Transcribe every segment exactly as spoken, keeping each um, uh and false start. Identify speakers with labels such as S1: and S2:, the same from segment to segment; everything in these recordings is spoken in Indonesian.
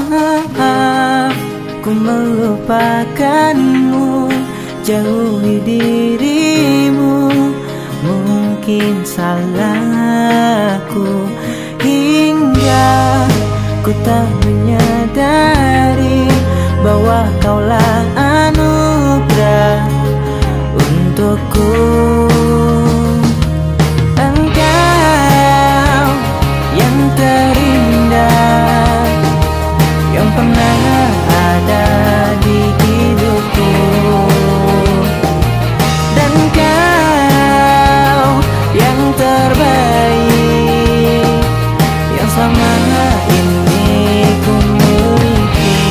S1: Maaf, ku melupakanmu, jauhi dirimu. Mungkin salahku hingga ku tak menyadari bahwa kaulah anugerah untukku. Engkau yang terindah yang pernah ada di hidupku, dan kau yang terbaik yang selama ini ku miliki.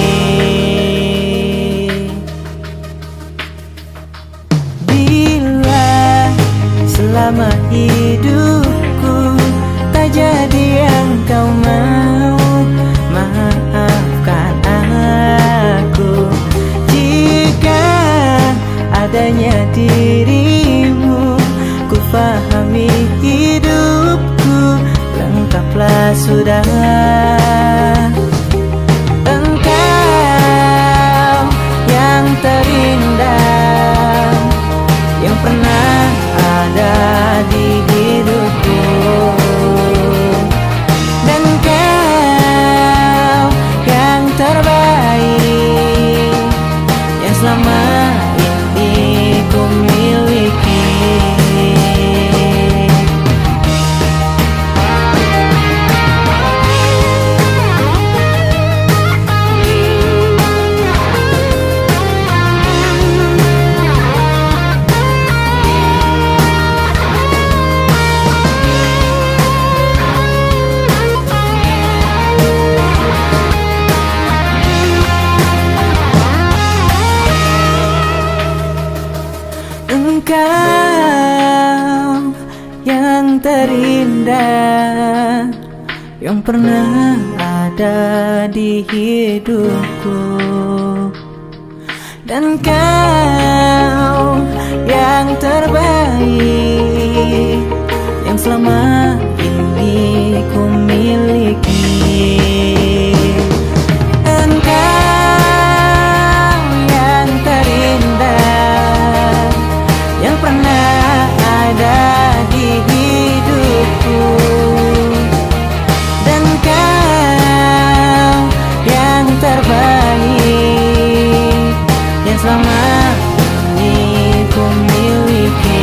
S1: Bila selama hidupku tak jadi yang kau mau, maafkan aku. Jika adanya dirimu, ku pahami hidupku lengkaplah sudah. Engkau yang terindah yang pernah ada di hidupku, dan kau yang terbaik yang selama ini ku miliki. Engkau yang terindah yang pernah ada di hidupku, dan kau yang terbaik yang selama ini ku miliki. Engkau yang terindah yang pernah ada di hidupku, dan kau yang terbaik yang selama ini ku miliki.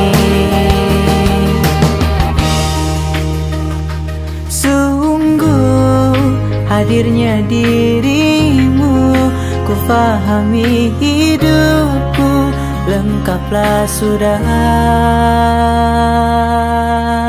S1: Sungguh hadirnya dirimu, ku pahami hidupku lengkaplah sudah.